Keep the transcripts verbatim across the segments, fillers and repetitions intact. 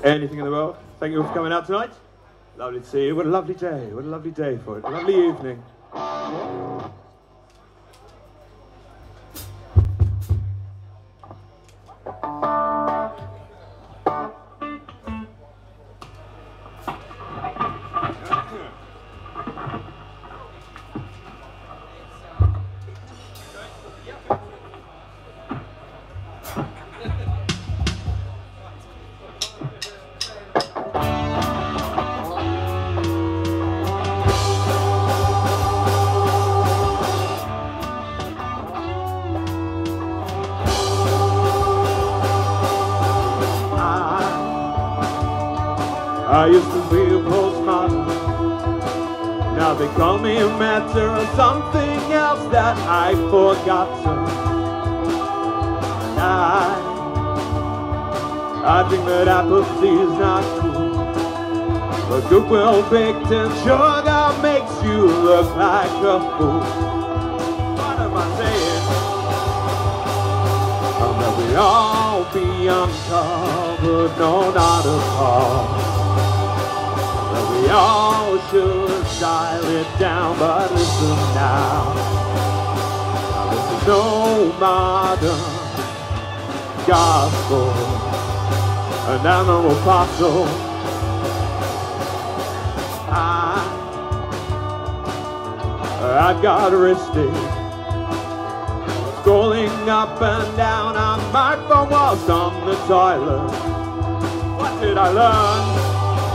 anything in the world. Thank you for coming out tonight. Lovely to see you. What a lovely day. What a lovely day for it. A lovely evening. I used to be a postmodern. Now they call me a matter of something else that I've forgotten. I, I think that apathy is not cool, but goodwill baked in sugar makes you look like a fool. What am I saying? Oh, that we all be uncovered, no, not at all. We all should dial it down, but listen now. Now this is no modern gospel, an animal apostle. I, I got wristy, scrolling up and down on my phone whilst on the toilet. What did I learn?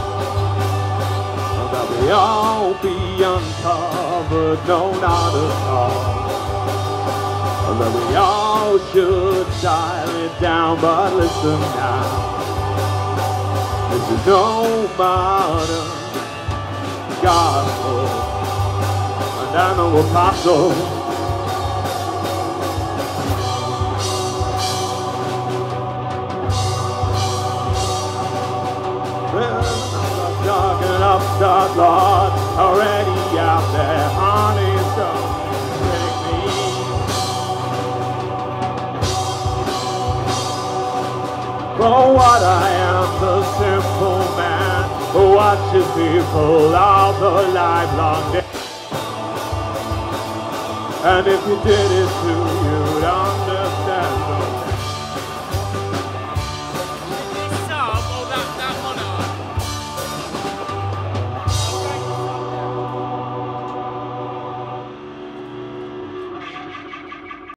We all be uncovered, no, not at all. That we all should dial it down, but listen now. This is no modern gospel, and I'm no apostle. Talking upstart, Lord, already out there, honey, so take me. For what I am, the simple man who watches people all the livelong day. And if you did it too,